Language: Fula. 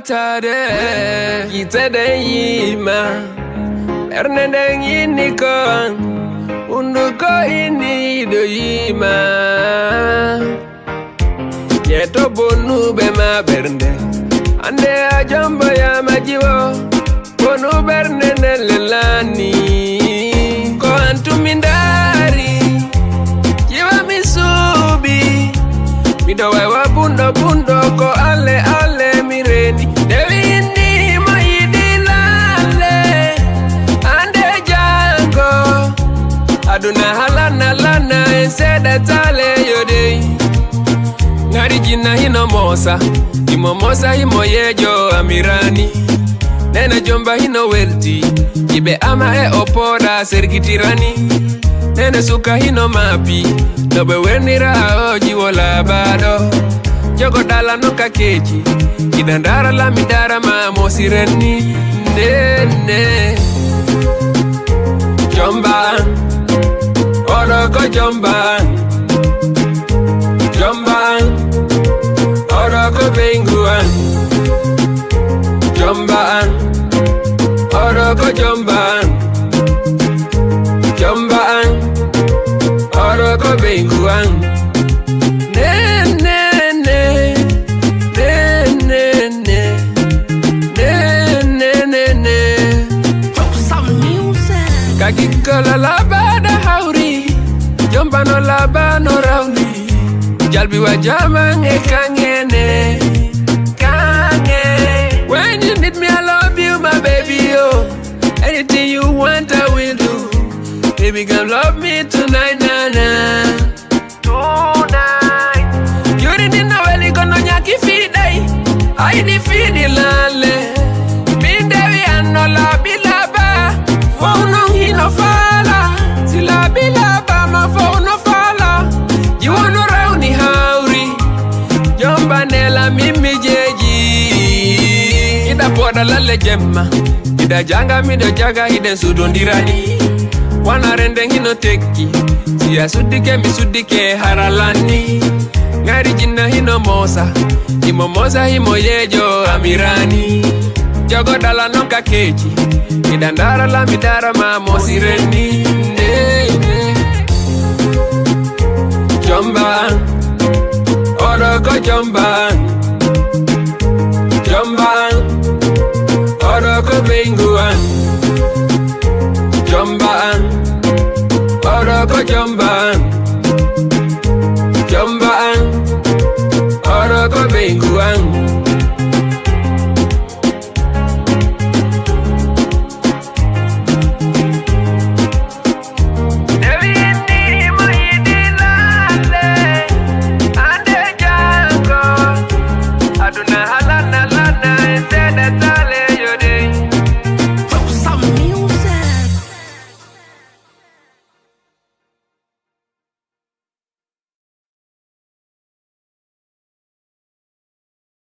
Jboytad kitede yima ernende yini ko undu ko ini do yima yeto bonu be ma bernde ande a Djomba ya majiwo bonu bernde nelani ko antumindari jiwa misubi mido wewa bundo ko ale mireni devini moyidilale ande jango aduna halana eseda tale yode ngari jina hino mosa himo yejo amirani nena Djomba hino welti ibe ama e opoda sergitirani nena suka hino mapi nobe wenira oji wola bado jogo dala no kakeji idandara la midara ma mosireni nene Djomba Ahn oro ko Djomba Ahn oro ko benguan Djomba Ahn oro ko Djomba Ahn oro ko benguan Kagikola labada hauri Djomba no labano rauni Jalbi wa jamang e kangene When you need me I love you my baby oh anything you want I will do baby come love me tonight tonight you didn't know weli kono nyaki fidai I di fidi lale mindewi anno labilaba Fono hino fala sila bilaba ma fono fala you wanna round ni hauri Djomba nela mimi jeji ida poda lale jemma ida janga mido jaga hiden sudondirani wana rende hino teki siya sudike haralani ngari jina hino mosa himo yejo amirani jogo dala nonka keji idandara la midara ma mosireni Djomba Ahn oro ko Djomba Ahn oro ko benguan Djomba Ahn oro ko Djomba Ahn oro ko benguan